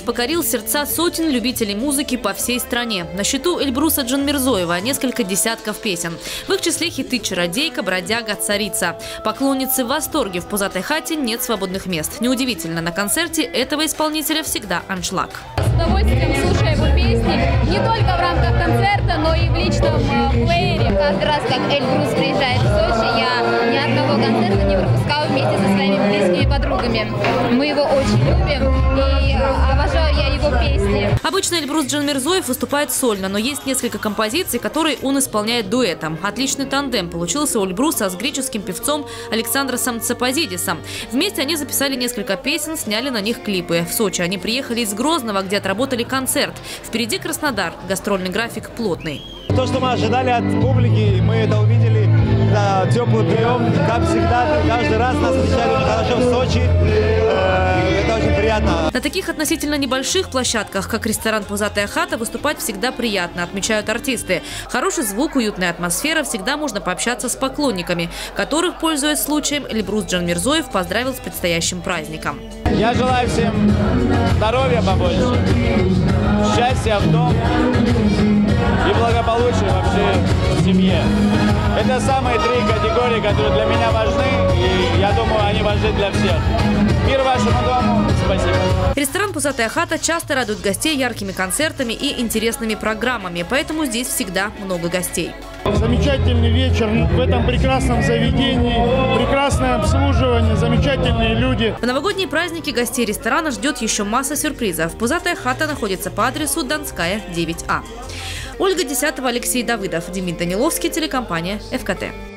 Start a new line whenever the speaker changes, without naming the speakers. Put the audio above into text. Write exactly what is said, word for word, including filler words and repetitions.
покорил сердца сотен любителей музыки по всей стране. На счету Эльбруса Джанмирзоева несколько десятков песен. В их числе хиты «Чародейка», «Бродяга», «Царица». Поклонницы в восторге, в пузатой хате нет свободных мест. Неудивительно, на концерте этого исполнителя всегда аншлаг.
С удовольствием слушаю его песни не только в рамках концерта, но и в личном э, плеере.
Каждый раз, как Эльбрус приезжает в Сочи, я ни одного концерта не пропускаю вместе со своими близкими подругами. Мы его очень любим и обожаю я его песни.
Обычно Эльбрус Джанмирзоев выступает сольно, но есть несколько композиций, которые он исполняет дуэтом. Отличный тандем получился у Эльбруса с греческим певцом Александросом Цапазидисом. Вместе они записали несколько песен, сняли на них клипы. В Сочи они приехали из Грозного, где отработали концерт. Впереди Краснодар. Гастрольный график плотный.
То, что мы ожидали от публики, мы это увидели. Да, теплый прием, как всегда, каждый раз нас встречали очень хорошо в Сочи. Это очень приятно.
На таких относительно небольших площадках, как ресторан «Пузатая хата», выступать всегда приятно, отмечают артисты. Хороший звук, уютная атмосфера, всегда можно пообщаться с поклонниками, которых, пользуясь случаем, Эльбрус Джанмирзоев поздравил с предстоящим праздником.
Я желаю всем здоровья побольше, счастья в дом и благополучия вообще в семье. Это самые три категории, которые для меня важны, и я думаю, они важны для всех. Мир вашему дому. Спасибо.
Ресторан «Пузатая хата» часто радует гостей яркими концертами и интересными программами, поэтому здесь всегда много гостей.
Замечательный вечер в этом прекрасном заведении, прекрасное обслуживание, замечательные люди.
В новогодние праздники гостей ресторана ждет еще масса сюрпризов. «Пузатая хата» находится по адресу Донская, девять А. Ольга Десятова, Алексей Давыдов, Демид Даниловский, телекомпания ФКТ.